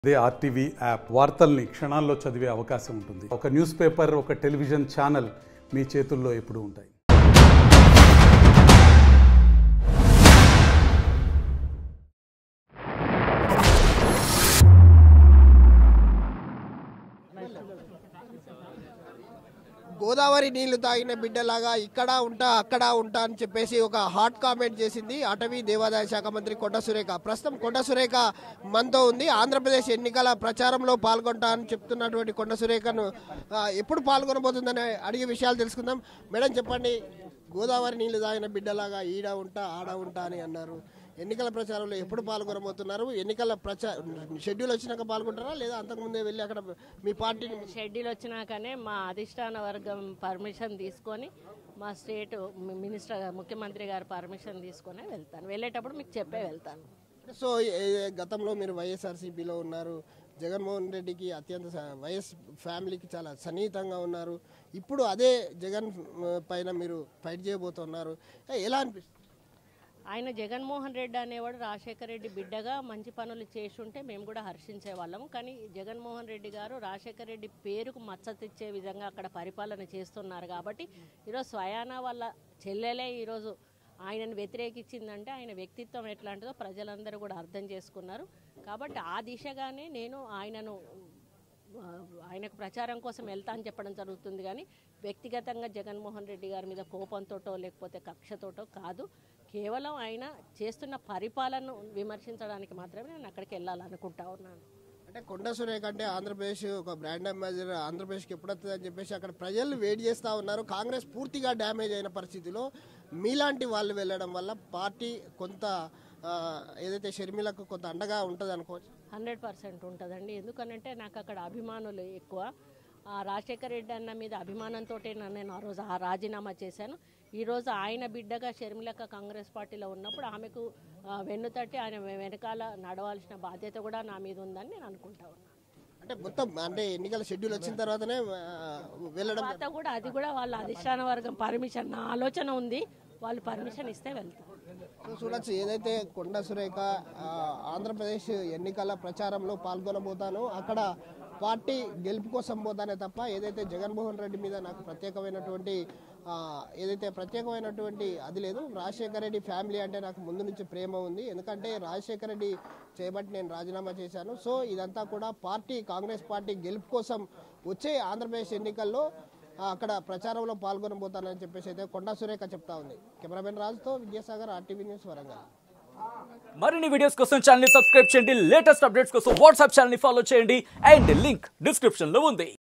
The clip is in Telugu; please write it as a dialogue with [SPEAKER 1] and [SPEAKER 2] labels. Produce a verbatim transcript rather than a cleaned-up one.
[SPEAKER 1] అదే ఆర్టీవీ యాప్ వార్తల్ని క్షణాల్లో చదివే అవకాశం ఉంటుంది. ఒక న్యూస్ పేపర్, ఒక టెలివిజన్ ఛానల్ మీ చేతుల్లో ఎప్పుడూ ఉంటాయి.
[SPEAKER 2] గోదావరి నీళ్లు తాగిన బిడ్డలాగా ఇక్కడ ఉంటా అక్కడ ఉంటా అని చెప్పేసి ఒక హాట్ కామెంట్ చేసింది అటవీ దేవాదాయ శాఖ మంత్రి కొండ సురేఖ. ప్రస్తుతం కొండ సురేఖ మనతో ఉంది. ఆంధ్రప్రదేశ్ ఎన్నికల ప్రచారంలో పాల్గొంటా అని చెప్తున్నటువంటి కొండ సురేఖను ఎప్పుడు పాల్గొనబోతుందని అడిగే విషయాలు తెలుసుకుందాం. మేడం చెప్పండి, గోదావరి నీళ్లు తాగిన బిడ్డలాగా ఈడ ఉంటా ఆడ ఉంటా అని అన్నారు. ఎన్నికల ప్రచారంలో ఎప్పుడు పాల్గొనబోతున్నారు? ఎన్నికల ప్రచార షెడ్యూల్ వచ్చినాక పాల్గొంటారా లేదా అంతకుముందే వెళ్ళి అక్కడ మీ పార్టీని?
[SPEAKER 3] షెడ్యూల్ వచ్చినాకనే మా అధిష్టాన వర్గం పర్మిషన్ తీసుకొని మా స్టేట్ మినిస్టర్ ముఖ్యమంత్రి గారు పర్మిషన్ తీసుకొని వెళ్తాను. వెళ్ళేటప్పుడు మీకు చెప్పే వెళ్తాను.
[SPEAKER 2] సో గతంలో మీరు వైఎస్ఆర్సీపీలో ఉన్నారు, జగన్మోహన్ రెడ్డికి అత్యంత వైఎస్ ఫ్యామిలీకి చాలా సన్నిహితంగా ఉన్నారు. ఇప్పుడు అదే జగన్ పైన మీరు ఫైట్ చేయబోతున్నారు, ఎలా అనిపిస్తుంది?
[SPEAKER 3] ఆయన జగన్మోహన్ రెడ్డి అనేవాడు రాజశేఖర రెడ్డి బిడ్డగా మంచి పనులు చేసుంటే మేము కూడా హర్షించే వాళ్ళము. కానీ జగన్మోహన్ రెడ్డి గారు రాజశేఖర రెడ్డి పేరుకు మచ్చ తెచ్చే విధంగా అక్కడ పరిపాలన చేస్తున్నారు. కాబట్టి ఈరోజు స్వయానా వాళ్ళ చెల్లెలే ఈరోజు ఆయనను వ్యతిరేకించిందంటే ఆయన వ్యక్తిత్వం ఎట్లాంటిదో ప్రజలందరూ కూడా అర్థం చేసుకున్నారు. కాబట్టి ఆ దిశగానే నేను ఆయనను ఆయనకు ప్రచారం కోసం వెళ్తా అని చెప్పడం జరుగుతుంది. కానీ వ్యక్తిగతంగా జగన్మోహన్ రెడ్డి గారి మీద కోపంతోటో లేకపోతే కక్షతోటో కాదు, కేవలం ఆయన చేస్తున్న పరిపాలనను విమర్శించడానికి మాత్రమే నేను అక్కడికి వెళ్ళాలనుకుంటా ఉన్నాను.
[SPEAKER 2] అంటే కొండ సురేఖ అంటే ఆంధ్రప్రదేశ్ ఒక బ్రాండ్ అంబాసిడర్, ఆంధ్రప్రదేశ్కి ఎప్పుడు వస్తుంది అని చెప్పేసి అక్కడ ప్రజలు వెయిట్ చేస్తూ ఉన్నారు. కాంగ్రెస్ పూర్తిగా డ్యామేజ్ అయిన పరిస్థితిలో మీలాంటి వాళ్ళు వెళ్ళడం వల్ల పార్టీ కొంత ఏదైతే షర్మిలకు కొంత అండగా ఉంటుంది అనుకోవచ్చు.
[SPEAKER 3] హండ్రెడ్ పర్సెంట్ ఉంటుందండి. ఎందుకనంటే నాకు అక్కడ అభిమానులు ఎక్కువ. రాజశేఖర రెడ్డి అన్న మీద అభిమానంతో నేను ఆ రోజు ఆ రాజీనామా చేశాను. ఈరోజు ఆయన బిడ్డగా షర్మిలక్క కాంగ్రెస్ పార్టీలో ఉన్నప్పుడు ఆమెకు వెన్నుతట్టి ఆయన వెనకాల నడవాల్సిన బాధ్యత కూడా నా మీద ఉందని నేను అనుకుంటా ఉన్నాను.
[SPEAKER 2] అంటే మొత్తం అంటే ఎన్నికల షెడ్యూల్ వచ్చిన తర్వాతనే వెళ్ళడం
[SPEAKER 3] తర్వాత కూడా అది కూడా వాళ్ళ అధిష్టాన వర్గం పర్మిషన్, నా ఆలోచన ఉంది, వాళ్ళు పర్మిషన్ ఇస్తే వెళ్తాం.
[SPEAKER 2] చూడొచ్చు, ఏదైతే కొండ సురేఖ ఆంధ్రప్రదేశ్ ఎన్నికల ప్రచారంలో పాల్గొనబోతానో అక్కడ పార్టీ గెలుపు కోసం పోతానే తప్ప ఏదైతే జగన్మోహన్ రెడ్డి మీద నాకు ప్రత్యేకమైనటువంటి ఏదైతే ప్రత్యేకమైనటువంటి అది లేదు. రాజశేఖర రెడ్డి ఫ్యామిలీ అంటే నాకు ముందు నుంచి ప్రేమ ఉంది, ఎందుకంటే రాజశేఖర రెడ్డి చేయబట్టి నేను రాజీనామా చేశాను. సో ఇదంతా కూడా పార్టీ కాంగ్రెస్ పార్టీ గెలుపు కోసం వచ్చే ఆంధ్రప్రదేశ్ ఎన్నికల్లో అక్కడ ప్రచారంలో పాల్గొనబోతానని చెప్పేసి అయితే కొండా సురేఖ చెప్తా ఉంది. కెమెరామెన్ రాజుతో విద్యాసాగర్, ఆర్టీవీ న్యూస్, వరంగల్.
[SPEAKER 4] మరిన్ని వీడియోస్ కోసం ఛానల్ ని సబ్స్క్రైబ్ చేయండి. లేటెస్ట్ అప్డేట్స్ కోసం వాట్సాప్ ఛానల్ ని ఫాలో చేయండి. అండ్ లింక్ డిస్క్రిప్షన్ లో ఉంది.